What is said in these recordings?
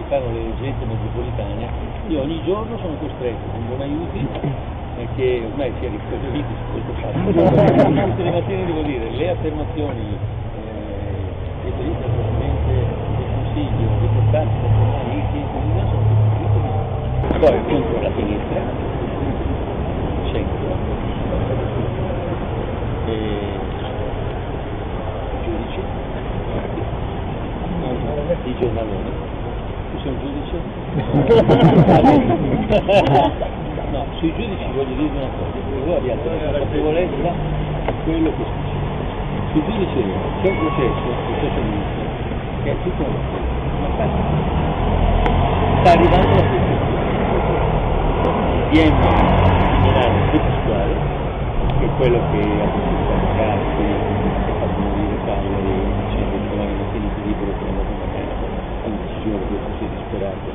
fanno le urgenze metropolitane, io ogni giorno sono costretto, con buon aiuti, perché ormai si è ricostruito su questo fatto. Tutte le mattine devo dire, le affermazioni riferite probabilmente del Consiglio, riportate da giornalisti, sono tutte. Poi contro la sinistra, centro, giudici, i giornaloni. Tu sei un giudice? No, sui giudici voglio dire una cosa, voi abbiate la consapevolezza di quello che succede. Sui giudici c'è un processo giudizio, che è tutto un processo, ma sta arrivando la prescrizione. Viene in generale processuale, che è quello che ha potuto ragazzi, che ha fatto morire Cagliari, dicendo che trovare un finito libero per andare a casa, quando si giuro che si è disperato,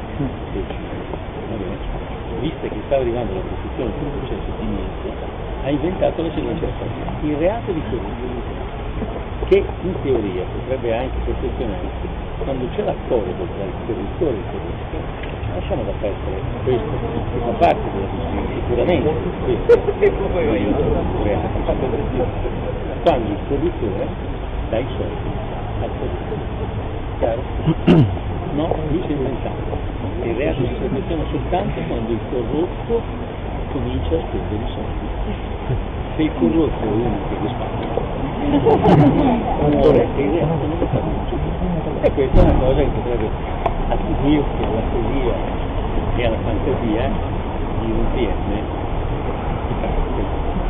vista che stava arrivando la prescrizione sul processo di niente, ha inventato la seguente cosa: il reato di corruzione, che in teoria potrebbe anche perfezionarsi quando c'è l'accordo tra il corruttore e il corrotto. Lasciamo da perdere questo, che fa parte della giustizia, sicuramente questo è un reato, quando il corruttore dà i soldi al corrotto. Chiaro? No, lui si è inventato. Il reato si perfeziona soltanto quando il corrotto comincia a spendere i soldi. Se il corrotto è uno che risparmia, muore e il reato non lo fa più. E questa è una cosa che potrebbe attribuirsi alla poesia e alla fantasia di un PM di parte.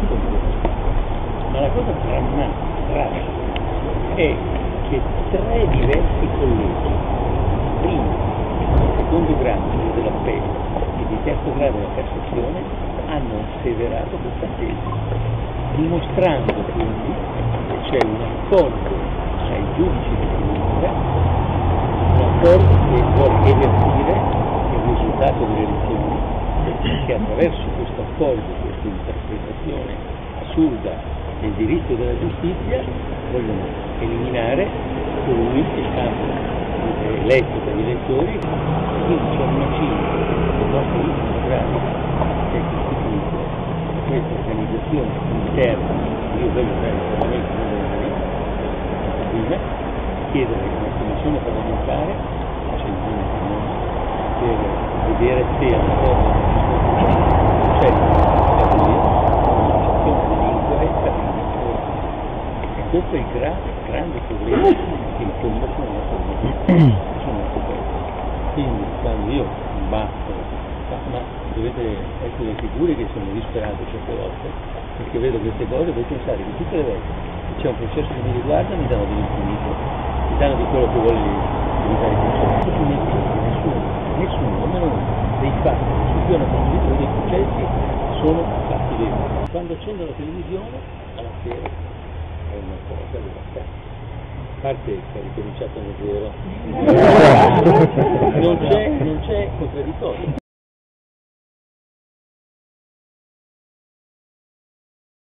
Ma la cosa drammatica è che tre diversi collegi, primo, secondo grado dell'appello e di terzo grado della Cassazione, hanno asseverato questa tesi, dimostrando quindi che c'è un accordo tra i giudici di sinistra, un accordo che vuole evertire il risultato delle elezioni, che attraverso questo accordo, questa interpretazione assurda del diritto della giustizia, vogliono eliminare colui che è stato eletto dagli elettori. Quindi c'è una cima del nostro vita democratica che è costituita da questa organizzazione interna, io vedo bene il Parlamento prima, chiedere una commissione parlamentare, per vedere se all'interno c'è un'associazione delinquere. E questo è il grande problema che incombe sulla nostra vita. Quindi quando io batto, ma dovete essere sicuri che sono disperato certe volte, perché vedo queste cose, voi pensate che tutte le volte che c'è un processo che mi riguarda mi danno dell'infinito, mi danno di quello che vuole evitare il processo. Nessuno, almeno dei fatti su cui hanno costruito dei processi sono fatti veri. Quando accendo la televisione alla sera è una cosa devastante. A parte che ha ricominciato da zero, non c'è contraddittorio.